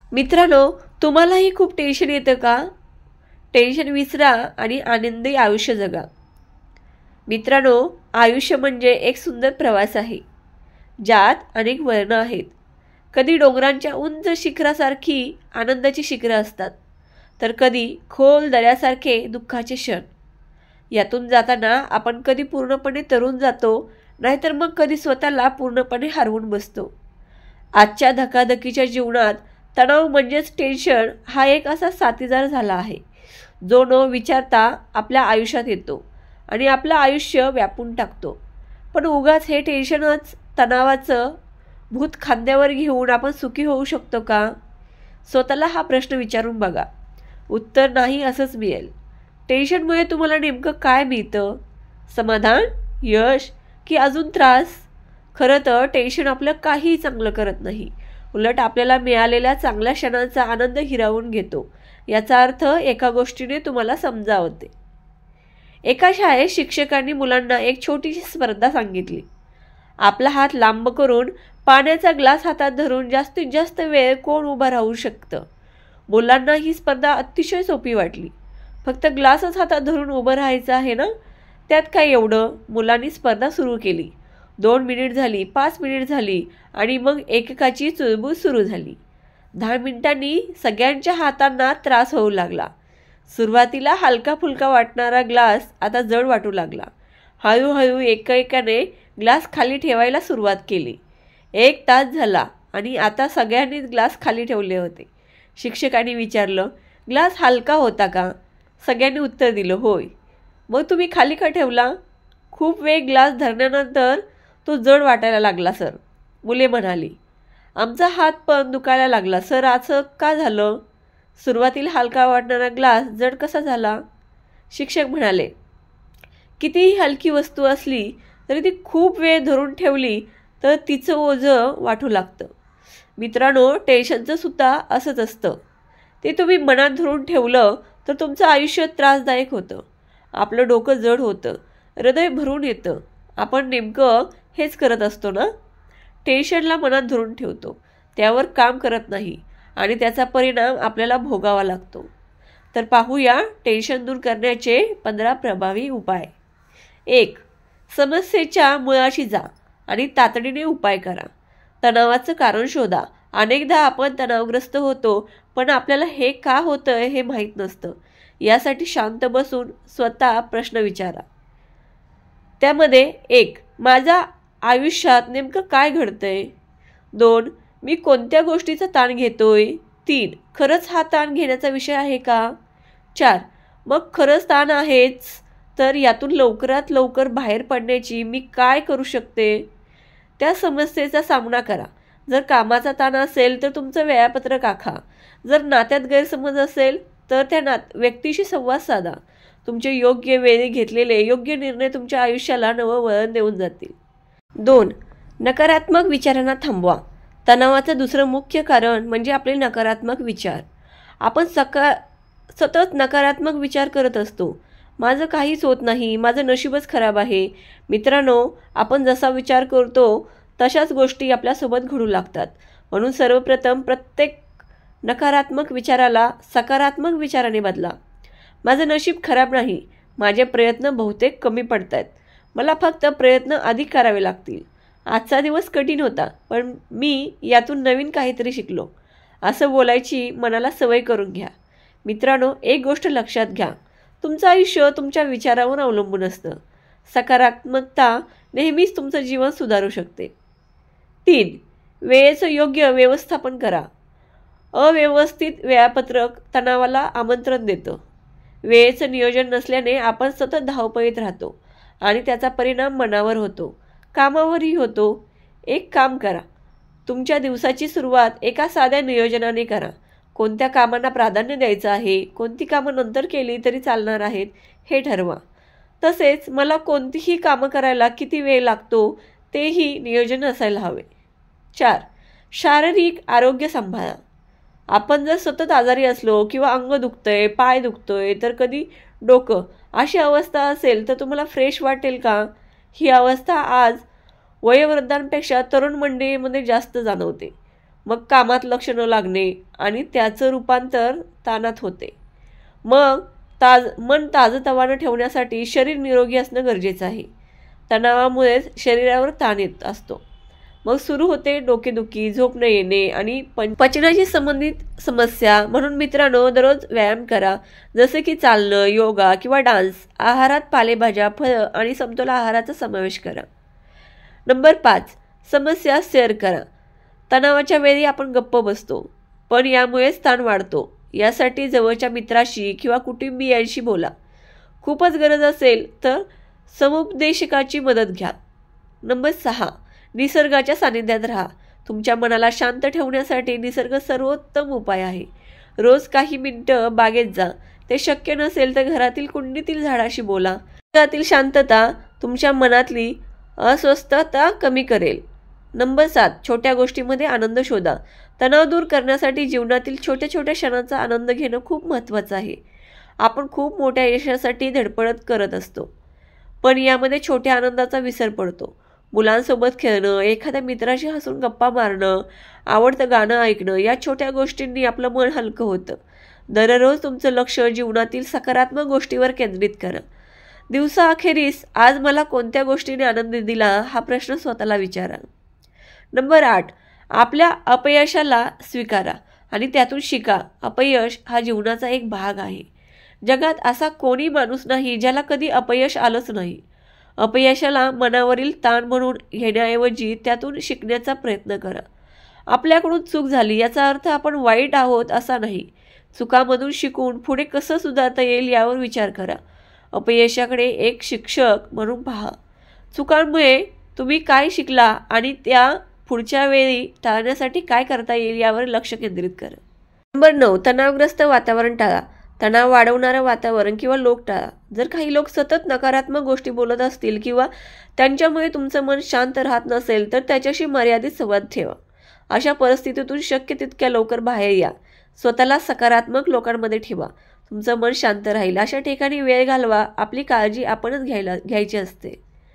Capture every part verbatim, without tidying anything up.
मित्रांनो, तुम्हालाही खूप टेन्शन येतं का? टेन्शन विसरा आणि आनंदी आयुष्य जगा. मित्रांनो, आयुष्य म्हणजे एक सुंदर प्रवास आहे, ज्यात अनेक वळणं आहेत. कधी डोंगरांच्या उंच शिखरासारखी आनंदाची शिखरं असतात, तर कधी खोल दऱ्यासारखे दुःखाचे क्षण. यातून जाताना आपण कधी पूर्णपणे तरुण जातो, नाहीतर मग कधी स्वतःला पूर्णपणे हरवून बसतो. आजच्या धकाधकीच्या जीवनात तणाव म्हणजेच टेन्शन हा एक असा साथीदार झाला आहे, जो न विचारता आपल्या आयुष्यात येतो आणि आपलं आयुष्य व्यापून टाकतो. पण उगाच हे टेन्शनच तणावाचं भूत खांद्यावर घेऊन आपण सुखी होऊ शकतो का? स्वतःला हा प्रश्न विचारून बघा. उत्तर नाही असंच मिळेल. टेन्शनमुळे तुम्हाला नेमकं काय मिळतं? समाधान, यश की अजून त्रास? खरं तर टेन्शन आपलं काहीही चांगलं करत नाही, उलट आपल्याला मिळालेल्या चांगल्या क्षणांचा आनंद हिरावून घेतो. याचा अर्थ एका गोष्टीने तुम्हाला समजावते. एका शाळेत शिक्षकांनी मुलांना एक छोटीशी स्पर्धा सांगितली. आपला हात लांब करून पाण्याचा ग्लास हातात धरून जास्तीत जास्त वेळ कोण उभं राहू शकतं? मुलांना ही स्पर्धा अतिशय सोपी वाटली. फक्त ग्लासच हातात धरून उभं राहायचं आहे ना, त्यात काय एवढं? मुलांनी स्पर्धा सुरू केली. दोन मिनिट झाली, पाच मिनिट झाली आणि मग एकेकाची चुळबुळ सुरू झाली. दहा मिनिटांनी सगळ्यांच्या हातांना त्रास होऊ लागला. सुरुवातीला हलका फुलका वाटणारा ग्लास आता जड वाटू लागला. हळूहळू एकेकाने ग्लास खाली ठेवायला सुरुवात केली. एक तास झाला आणि आता सगळ्यांनीच ग्लास खाली ठेवले होते. शिक्षकांनी विचारलं, ग्लास हलका होता का? सगळ्यांनी उत्तर दिलं, होय. मग तुम्ही खाली का ठेवला? खूप वेळ ग्लास धरल्यानंतर तो जड वाटायला लागला सर, मुले म्हणाली. आमचा हात पण दुखायला लागला सर. असं का झालं? सुरुवातीला हलका वाटणारा ग्लास जड कसा झाला? शिक्षक म्हणाले, कितीही हलकी वस्तू असली तरी ती खूप वेळ धरून ठेवली तर तिचं ओझं वाटू लागतं. मित्रांनो, टेन्शनचं सुद्धा असंच असतं. ते तुम्ही मनात धरून ठेवलं तर तुमचं आयुष्य त्रासदायक होतं. आपलं डोकं जड होतं, हृदय भरून येतं. आपण नेमकं हेच करत असतो ना? टेन्शनला मनात धरून ठेवतो, त्यावर काम करत नाही आणि त्याचा परिणाम आपल्याला भोगावा लागतो. तर पाहूया टेन्शन दूर करण्याचे पंधरा प्रभावी उपाय. एक, समस्येच्या मुळाशी जा आणि तातडीने उपाय करा. तणावाचं कारण शोधा. अनेकदा आपण तणावग्रस्त होतो, पण आपल्याला हे का होतं हे माहीत नसतं. यासाठी शांत बसून स्वतः प्रश्न विचारा. त्यामध्ये एक, माझ्या आयुष्यात नेमकं काय घडतंय? दोन, मी कोणत्या गोष्टीचा ताण घेतोय? तीन, खरंच हा ताण घेण्याचा विषय आहे का? चार, मग खरंच ताण आहेच तर यातून लवकरात लवकर बाहेर पडण्याची मी काय करू शकते? त्या समस्येचा सामना करा. जर कामाचा ताण असेल तर तुमचं वेळापत्रक आखा. जर नात्यात गैरसमज असेल तर त्या नात व्यक्तीशी संवाद साधा. तुमचे योग्य वेळी घेतलेले योग्य निर्णय तुमच्या आयुष्याला नवं वळण देऊन जातील. दोन, नकारात्मक विचारांना थांबवा. तणावाचं दुसरं मुख्य कारण म्हणजे आपले नकारात्मक विचार. आपण सका सतत नकारात्मक विचार करत असतो. माझं काहीच होत नाही, माझं नशीबच खराब आहे. मित्रांनो, आपण जसा विचार करतो तशाच गोष्टी आपल्यासोबत घडू लागतात. म्हणून सर्वप्रथम प्रत्येक नकारात्मक विचाराला सकारात्मक विचाराने बदला. माझं नशीब खराब नाही, माझे प्रयत्न बहुतेक कमी पडत आहेत, मला फक्त प्रयत्न अधिक करावे लागतील. आजचा दिवस कठीण होता, पण मी यातून नवीन काहीतरी शिकलो. असं बोलायची मनाला सवय करून घ्या. मित्रांनो, एक गोष्ट लक्षात घ्या, तुमचं आयुष्य तुमच्या विचारावर अवलंबून असतं. सकारात्मकता नेहमीच तुमचं जीवन सुधारू शकते. तीन, वेळेचं योग्य व्यवस्थापन करा. अव्यवस्थित वेळापत्रक तणावाला आमंत्रण देतं. वेळेचं नियोजन नसल्याने आपण सतत धावपळीत राहतो आणि त्याचा परिणाम मनावर होतो, कामावरही होतो. एक काम करा, तुमच्या दिवसाची सुरुवात एका साध्या नियोजनाने करा. कोणत्या कामांना प्राधान्य द्यायचं आहे, कोणती कामं नंतर केली तरी चालणार आहेत हे ठरवा. तसेच मला कोणतीही कामं करायला किती वेळ लागतो तेही नियोजन असायला हवे. चार, शारीरिक आरोग्य सांभाळा. आपण जर सतत आजारी असलो किंवा अंग दुखतंय, पाय दुखतोय तर कधी डोकं अशी अवस्था असेल तर तुम्हाला फ्रेश वाटेल का? ही अवस्था आज वयोवृद्धांपेक्षा तरुण मंडळीमध्ये जास्त जाणवते. मग कामात लक्ष न लागणे आणि त्याचं रूपांतर ताणात होते. मग ताज मन ताजंतवानं ठेवण्यासाठी शरीर निरोगी असणं गरजेचं आहे. तणावामुळेच शरीरावर ताण येत असतो. मग सुरू होते डोकेदुखी, झोप न येणे आणि पचनाशी संबंधित समस्या. म्हणून मित्रांनो, दररोज व्यायाम करा, जसे की चालणं, योगा किंवा डान्स. आहारात पालेभाज्या, फळं आणि समतोल आहाराचा समावेश करा. नंबर पाच, समस्या शेअर करा. तणावाच्या वेळी आपण गप्प बसतो, पण यामुळेच ताण वाढतो. यासाठी जवळच्या मित्राशी किंवा कुटुंबियांशी बोला. खूपच गरज असेल तर समुपदेशकाची मदत घ्या. नंबर सहा, निसर्गाच्या सानिध्यात राहा. तुमच्या मनाला शांत ठेवण्यासाठी निसर्ग सर्वोत्तम उपाय आहे. रोज काही मिनिटं बागेत जा. ते शक्य नसेल तर घरातील कुंडीतील झाडाशी बोला. घरातील शांतता तुमच्या मनातली अस्वस्थता कमी करेल. नंबर सात, छोट्या गोष्टीमध्ये आनंद शोधा. तणाव दूर करण्यासाठी जीवनातील छोट्या छोट्या क्षणांचा आनंद घेणं खूप महत्त्वाचं आहे. आपण खूप मोठ्या यशासाठी धडपड करत असतो, पण यामध्ये छोट्या आनंदाचा विसर पडतो. मुलांसोबत खेळणं, एखाद्या मित्राशी हसून गप्पा मारणं, आवडतं गाणं ऐकणं, या छोट्या गोष्टींनी आपलं मन हलकं होतं. दररोज तुमचं लक्ष जीवनातील सकारात्मक गोष्टीवर केंद्रित करा. दिवसाअखेरीस आज मला कोणत्या गोष्टीने आनंद दिला हा प्रश्न स्वतःला विचारा. नंबर आठ, आपल्या अपयशाला स्वीकारा आणि त्यातून शिका. अपयश हा जीवनाचा एक भाग आहे. जगात असा कोणी माणूस नाही ज्याला कधी अपयश आलंच नाही. अपयशाला मनावरील ताण म्हणून घेण्याऐवजी त्यातून शिकण्याचा प्रयत्न करा. आपल्याकडून चूक झाली याचा अर्थ आपण वाईट आहोत असा नाही. चुकामधून शिकून पुढे कसं सुधारता येईल यावर विचार करा. अपयशाकडे एक शिक्षक म्हणून पहा. चुकांमुळे तुम्ही काय शिकला आणि त्या पुढच्या वेळी टाळण्यासाठी काय करता येईल यावर लक्ष केंद्रित करा. नंबर नऊ, तणावग्रस्त वातावरण टाळा. तणाव वाढवणारं वातावरण किंवा लोक टाळा. जर काही लोक सतत नकारात्मक गोष्टी बोलत असतील किंवा त्यांच्यामुळे तुमचं मन शांत राहत नसेल तर त्याच्याशी मर्यादित संवाद ठेवा. अशा परिस्थितीतून शक्य तितक्या लवकर बाहेर या. स्वतःला सकारात्मक लोकांमध्ये ठेवा. तुमचं मन शांत राहील. अशा ठिकाणी वेळ घालवा. आपली काळजी आपणच घ्यायला घ्यायची असते.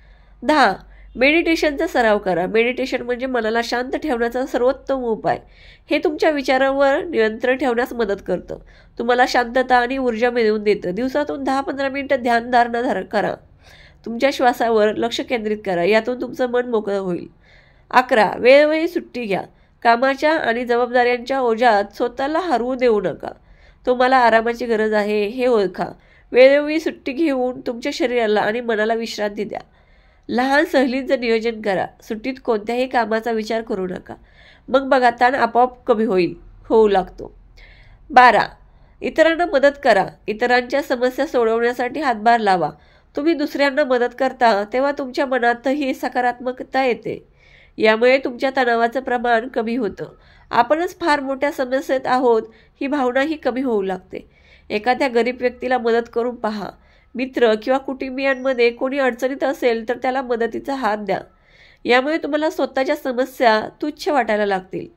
दहा, मेडिटेशनचा सराव करा. मेडिटेशन म्हणजे मनाला शांत ठेवण्याचा सर्वोत्तम उपाय. हे तुमच्या विचारांवर नियंत्रण ठेवण्यास मदत करतं. तुम्हाला शांतता आणि ऊर्जा मिळवून देतं. दिवसातून दहा पंधरा मिनिटं ध्यानधारणा धार करा. तुमच्या श्वासावर लक्ष केंद्रित करा. यातून तुमचं मन मोकळं होईल. अकरा, वेळोवेळी सुट्टी घ्या. कामाच्या आणि जबाबदाऱ्यांच्या ओझ्यात स्वतःला हरवू देऊ नका. तुम्हाला आरामाची गरज आहे हे ओळखा. वेळोवेळी सुट्टी घेऊन तुमच्या शरीराला आणि मनाला विश्रांती द्या. लहान सहलींचं नियोजन करा. सुट्टीत कोणत्याही कामाचा विचार करू नका. मग बघा, ताण आपोआप कमी होईल होऊ लागतो. बारा, इतरांना मदत करा. इतरांच्या समस्या सोडवण्यासाठी हातभार लावा. तुम्ही दुसऱ्यांना मदत करता तेव्हा तुमच्या मनातही सकारात्मकता येते. यामुळे तुमच्या तणावाचं प्रमाण कमी होतं. आपणच फार मोठ्या समस्येत आहोत ही भावनाही कमी होऊ लागते. एखाद्या गरीब व्यक्तीला मदत करून पहा. मित्र किंवा कुटुंबियांमध्ये कोणी अडचणीत असेल तर त्याला मदतीचा हात द्या. यामुळे तुम्हाला स्वतःच्या समस्या तुच्छ वाटायला लागतील.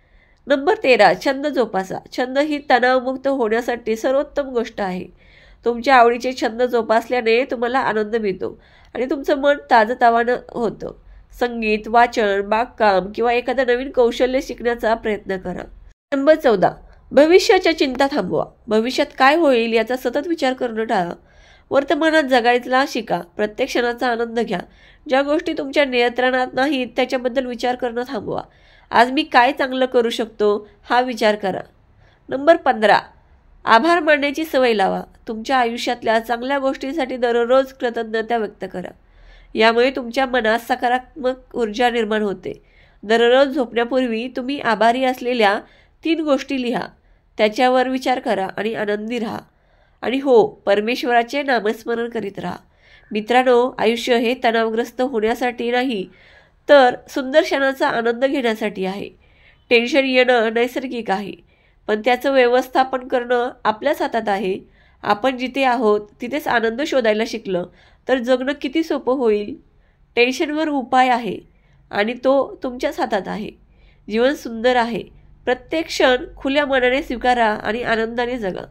नंबर तेरा, छंद जोपासा. छंद ही तणावमुक्त होण्यासाठी सर्वोत्तम गोष्ट आहे. तुमच्या आवडीचे छंद जोपासल्याने तुम्हाला आनंद मिळतो आणि तुमचं मन ताजंतवानं होतं. संगीत, वाचन, बागकाम किंवा एखादं नवीन कौशल्य शिकण्याचा प्रयत्न करा. नंबर चौदा, भविष्याच्या चिंता थांबवा. भविष्यात काय होईल याचा सतत विचार करणं टाळा. वर्तमानात जगायला शिका. प्रत्येक क्षणाचा आनंद घ्या. ज्या गोष्टी तुमच्या नियंत्रणात नाहीत त्याच्याबद्दल विचार करणं थांबवा. आज मी काय चांगलं करू शकतो हा विचार करा. नंबर पंधरा, आभार मानण्याची सवय लावा. तुमच्या आयुष्यातल्या चांगल्या गोष्टींसाठी दररोज कृतज्ञता व्यक्त करा. यामुळे तुमच्या मनात सकारात्मक ऊर्जा निर्माण होते. दररोज झोपण्यापूर्वी तुम्ही आभारी असलेल्या तीन गोष्टी लिहा. त्याच्यावर विचार करा आणि आनंदी राहा. आणि हो, परमेश्वराचे नामस्मरण करीत राहा. मित्रांनो, आयुष्य हे तणावग्रस्त होण्यासाठी नाही तर सुंदर क्षणाचा आनंद घेण्यासाठी आहे. टेन्शन येणं नैसर्गिक आहे, पण त्याचं व्यवस्थापन करणं आपल्याच हातात आहे. आपण जिथे आहोत तिथेच आनंद शोधायला शिकलं तर जगणं किती सोपं होईल. टेन्शनवर उपाय आहे आणि तो तुमच्याच हातात आहे. जीवन सुंदर आहे. प्रत्येक क्षण खुल्या मनाने स्वीकारा आणि आनंदाने जगा.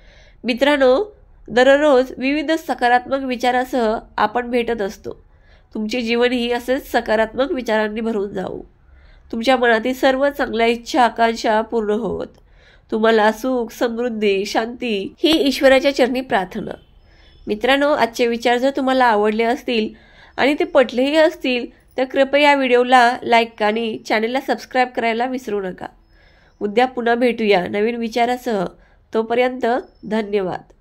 मित्रांनो, दररोज विविध सकारात्मक विचारासह आपण भेटत असतो. तुमचे जीवनही असेच सकारात्मक विचारांनी भरून जावो. तुमच्या मनातील सर्व चांगल्या इच्छा आकांक्षा पूर्ण होवत. तुम्हाला सुख, समृद्धी, शांती ही ईश्वराच्या चरणी प्रार्थना. मित्रांनो, आजचे विचार जर तुम्हाला आवडले असतील आणि ते पटलेही असतील तर कृपया व्हिडिओला लाईक आणि चॅनलला सबस्क्राईब करायला विसरू नका. उद्या पुन्हा भेटूया नवीन विचारासह. तोपर्यंत धन्यवाद.